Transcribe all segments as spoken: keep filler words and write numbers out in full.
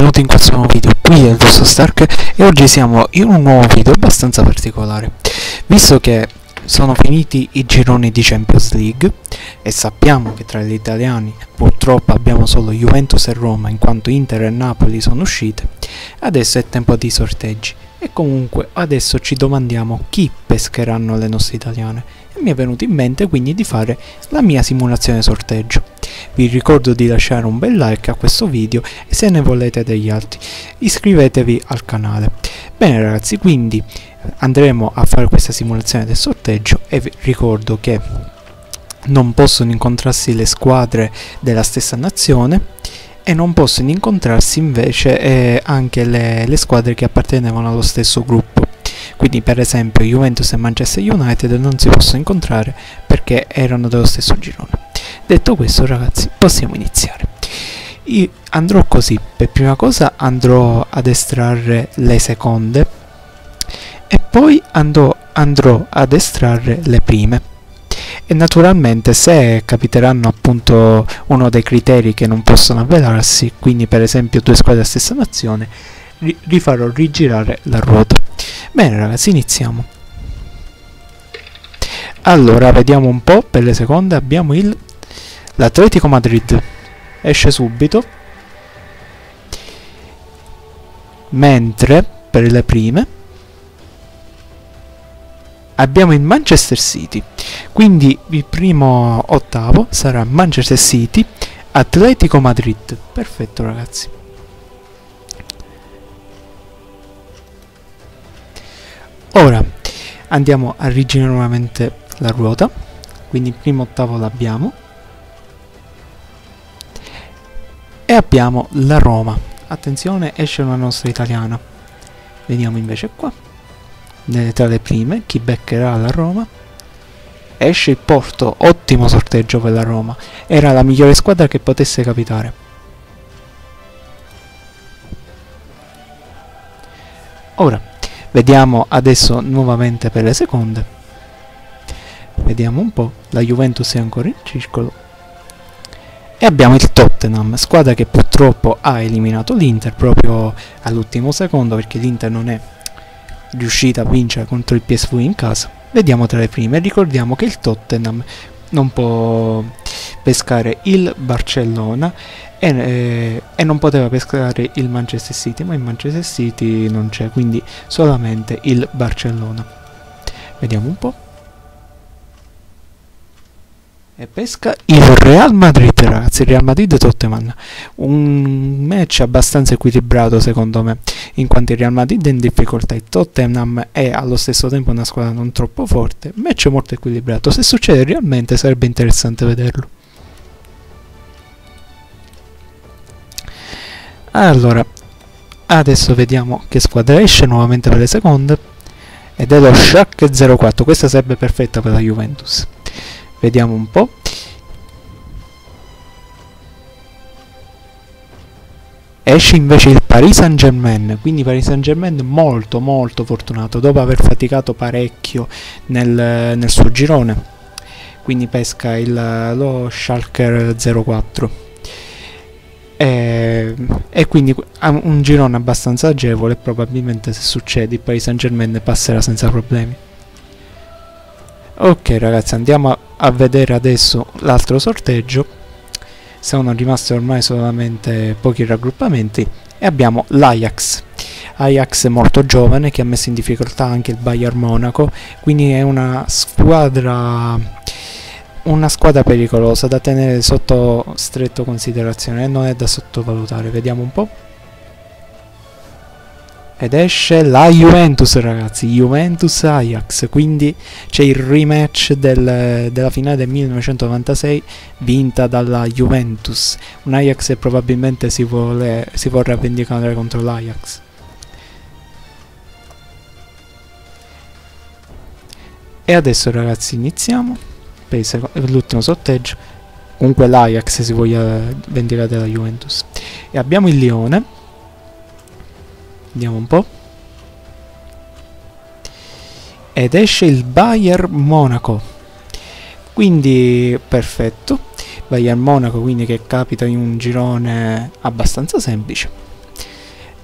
benvenuti in questo nuovo video. Qui è il vostro Stark e oggi siamo in un nuovo video abbastanza particolare, visto che sono finiti i gironi di Champions League e sappiamo che tra gli italiani purtroppo abbiamo solo Juventus e Roma, in quanto Inter e Napoli sono uscite. Adesso è tempo di sorteggi e comunque adesso ci domandiamo chi pescheranno le nostre italiane e mi è venuto in mente quindi di fare la mia simulazione sorteggio. Vi ricordo di lasciare un bel like a questo video e se ne volete degli altri iscrivetevi al canale. Bene ragazzi, quindi andremo a fare questa simulazione del sorteggio e vi ricordo che non possono incontrarsi le squadre della stessa nazione e non possono incontrarsi invece eh, anche le, le squadre che appartenevano allo stesso gruppo. Quindi per esempio Juventus e Manchester United non si possono incontrare perché erano dello stesso girone. Detto questo ragazzi, possiamo iniziare. Io andrò così: per prima cosa andrò ad estrarre le seconde e poi andrò, andrò ad estrarre le prime. E naturalmente se capiteranno appunto uno dei criteri che non possono avvelarsi, quindi per esempio due squadre della stessa nazione, ri rifarò rigirare la ruota. Bene ragazzi, iniziamo. Allora vediamo un po'. Per le seconde abbiamo il l'Atletico Madrid, esce subito, mentre per le prime abbiamo il Manchester City. Quindi il primo ottavo sarà Manchester City, Atletico Madrid. Perfetto ragazzi. Ora andiamo a rigirare nuovamente la ruota. Quindi il primo ottavo l'abbiamo e abbiamo la Roma. Attenzione, esce una nostra italiana. Vediamo invece qua, tra le prime, chi beccherà la Roma. Esce il Porto, ottimo sorteggio per la Roma, era la migliore squadra che potesse capitare. Ora vediamo adesso nuovamente per le seconde. Vediamo un po', la Juventus è ancora in circolo e abbiamo il Tottenham, squadra che purtroppo ha eliminato l'Inter proprio all'ultimo secondo perché l'Inter non è riuscita a vincere contro il P S V in casa. Vediamo tra le prime. Ricordiamo che il Tottenham non può pescare il Barcellona e, eh, e non poteva pescare il Manchester City, ma il Manchester City non c'è, quindi solamente il Barcellona. Vediamo un po'. E pesca il Real Madrid ragazzi, il Real Madrid Tottenham, un match abbastanza equilibrato secondo me, in quanto il Real Madrid è in difficoltà, il Tottenham è allo stesso tempo una squadra non troppo forte, match molto equilibrato. Se succede realmente sarebbe interessante vederlo. Allora adesso vediamo che squadra esce nuovamente per le seconde ed è lo Schalke zero quattro. Questa sarebbe perfetta per la Juventus. Vediamo un po'. Esce invece il Paris Saint Germain, quindi Paris Saint Germain molto molto fortunato dopo aver faticato parecchio nel, nel suo girone, quindi pesca il, lo Schalke zero quattro e, e quindi ha un girone abbastanza agevole e probabilmente se succede il Paris Saint Germain passerà senza problemi. Ok ragazzi, andiamo a, a vedere adesso l'altro sorteggio. Sono rimasti ormai solamente pochi raggruppamenti e abbiamo l'Ajax. Ajax è molto giovane che ha messo in difficoltà anche il Bayern Monaco, quindi è una squadra una squadra pericolosa da tenere sotto stretto considerazione e non è da sottovalutare. Vediamo un po'. Ed esce la Juventus ragazzi, Juventus Ajax, quindi c'è il rematch del, della finale del millenovecentonovantasei vinta dalla Juventus, un Ajax che probabilmente si, vuole, si vorrà vendicare contro l'Ajax. E adesso ragazzi iniziamo per l'ultimo sorteggio. Comunque l'Ajax si voglia vendicare dalla Juventus e abbiamo il Lione. Vediamo un po'. Ed esce il Bayern Monaco, quindi perfetto. Bayern Monaco quindi che capita in un girone abbastanza semplice.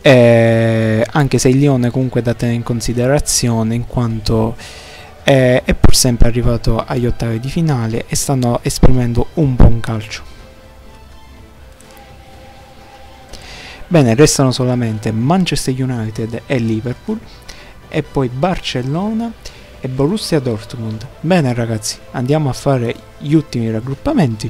eh, anche se il Lione comunque è da tenere in considerazione in quanto eh, è pur sempre arrivato agli ottavi di finale e stanno esprimendo un buon calcio. Bene, restano solamente Manchester United e Liverpool e poi Barcellona e Borussia Dortmund. Bene ragazzi, andiamo a fare gli ultimi raggruppamenti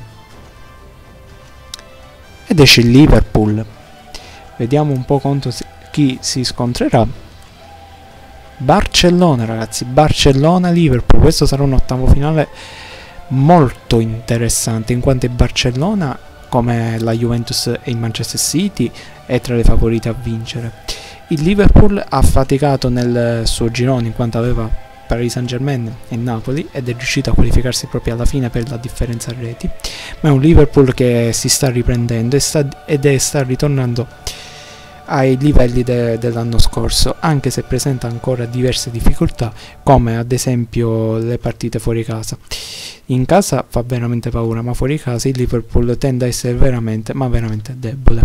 ed esce il Liverpool. Vediamo un po' contro chi si scontrerà. Barcellona ragazzi, Barcellona-Liverpool, questo sarà un ottavo finale molto interessante in quanto il Barcellona, come la Juventus e il Manchester City, è tra le favorite a vincere. Il Liverpool ha faticato nel suo girone in quanto aveva Paris Saint-Germain e Napoli ed è riuscito a qualificarsi proprio alla fine per la differenza reti, ma è un Liverpool che si sta riprendendo e sta, ed è sta ritornando ai livelli de, dell'anno scorso, anche se presenta ancora diverse difficoltà, come ad esempio le partite fuori casa. In casa fa veramente paura, ma fuori casa il Liverpool tende a essere veramente, ma veramente debole.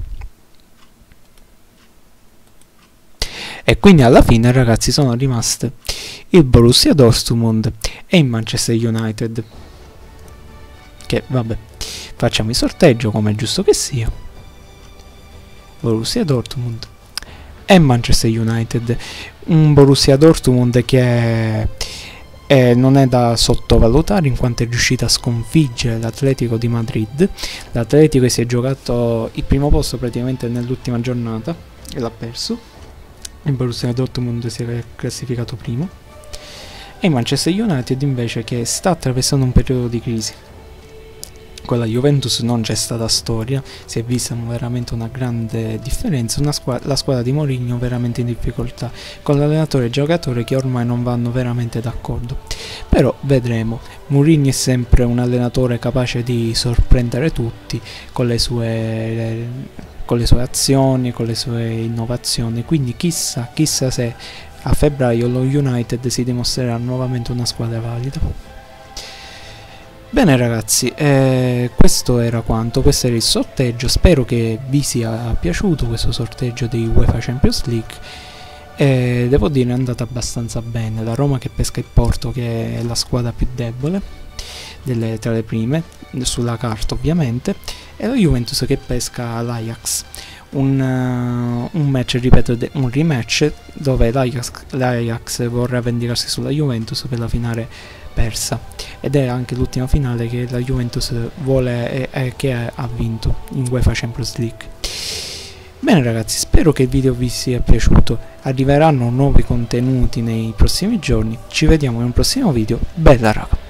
E quindi alla fine ragazzi sono rimaste il Borussia Dortmund e il Manchester United, che vabbè, facciamo il sorteggio come è giusto che sia. Borussia Dortmund e Manchester United, un Borussia Dortmund che eh, non è da sottovalutare in quanto è riuscito a sconfiggere l'Atletico di Madrid. L'Atletico si è giocato il primo posto praticamente nell'ultima giornata e l'ha perso. Il Borussia Dortmund si è classificato primo e il Manchester United invece che sta attraversando un periodo di crisi. Con la Juventus non c'è stata storia, si è vista veramente una grande differenza, una squadra, la squadra di Mourinho veramente in difficoltà, con l'allenatore e il giocatore che ormai non vanno veramente d'accordo. Però vedremo, Mourinho è sempre un allenatore capace di sorprendere tutti con le sue, con le sue azioni, con le sue innovazioni, quindi chissà, chissà se a febbraio lo United si dimostrerà nuovamente una squadra valida. Bene ragazzi, eh, questo era quanto, questo era il sorteggio, spero che vi sia piaciuto questo sorteggio di UEFA Champions League. Eh, devo dire è andata abbastanza bene, la Roma che pesca il Porto che è la squadra più debole delle, tra le prime, sulla carta ovviamente, e la Juventus che pesca l'Ajax. Un, uh, un match, ripeto, un rematch dove l'Ajax vorrà vendicarsi sulla Juventus per la finale persa, ed è anche l'ultima finale che la Juventus vuole e, e che ha vinto in UEFA Champions League. Bene ragazzi, spero che il video vi sia piaciuto, arriveranno nuovi contenuti nei prossimi giorni, ci vediamo in un prossimo video, bella raga!